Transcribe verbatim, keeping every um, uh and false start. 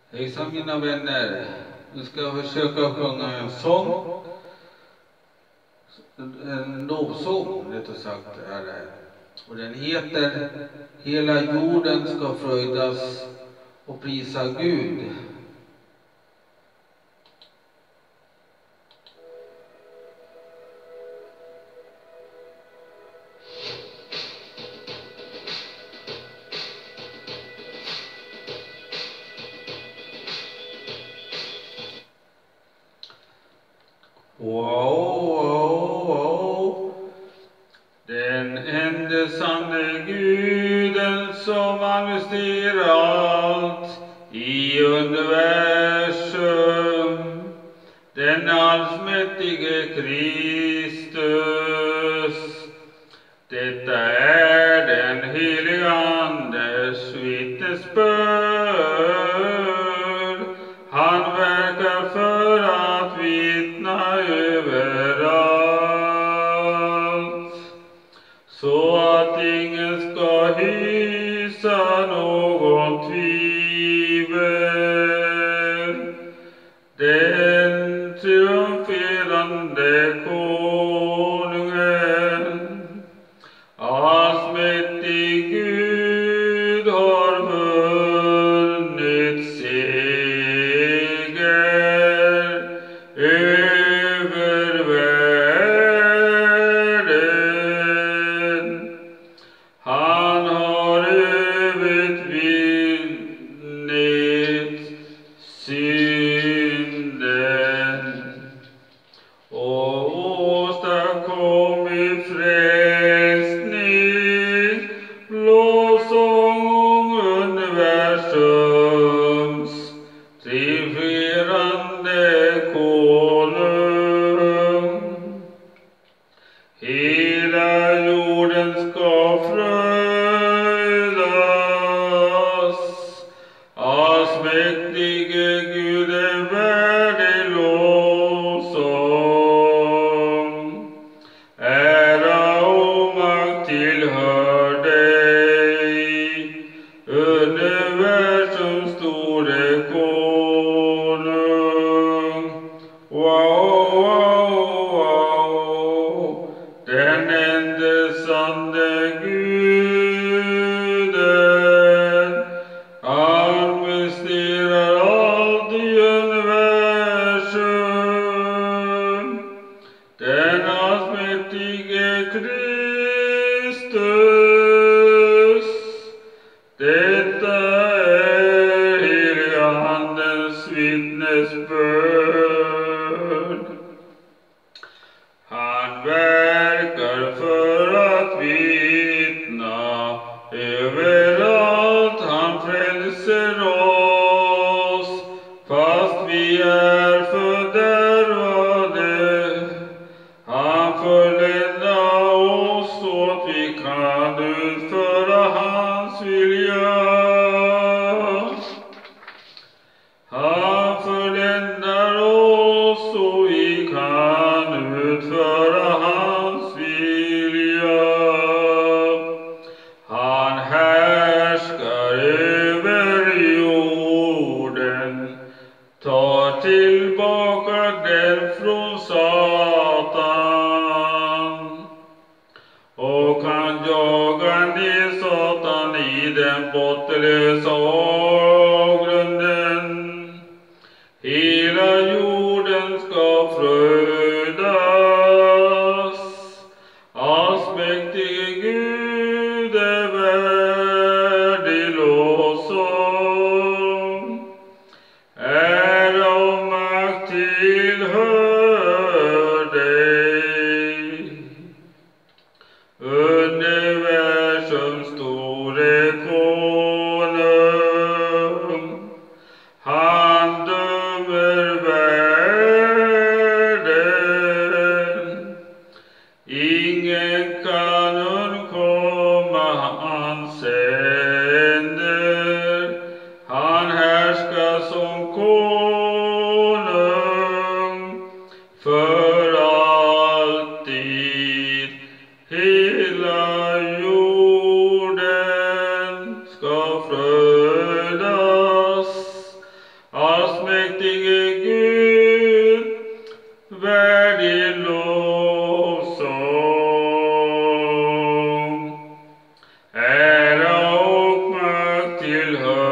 Hejsan mina vänner, nu ska jag försöka sjunga en sång, en lovsång rättare sagt är det. Och den heter Hela jorden ska fröjdas och prisa Gud. Wow, wow, wow. Den ende sanne Guden som administrerar allt i universum, den allsmäktige Kristus. Detta är den heliga Andes vittnesbörd. Han verkar för att vittna överallt, så att ingen ska hysa någon tvivel. Den triumferande konungen, allsmäktig Gud, har vunnit seger över världen. Han har övervunnit synden och åstadkommit frälsning, lovsång universums triumferande konung. Hela jorden ska fröjdas, allsmäktige Gud är värdig lovsång. Ära och makt tillhör dig, universums store konung. Wow, wow, wow. Den ende sanne Guden administrerar allt i universum, den allsmäktige Kristus. Detta är heliga Andens vittnesbörd. Han verkar för att vittna överallt. Han frälser oss fast vi är fördärvade. Han förländar oss så att vi kan utföra hans vilja. Han förländar oss så vi kan utföra hans vilja. Han härskar över jorden, tar tillbaka den från Satan och kan jaga ner Satan i den bottenlösa avgrunden. Hela jorden ska fröjdas, allsmäktige Gud är värdig lovsång. Ära och makt tillhör dig, universums store konung. hör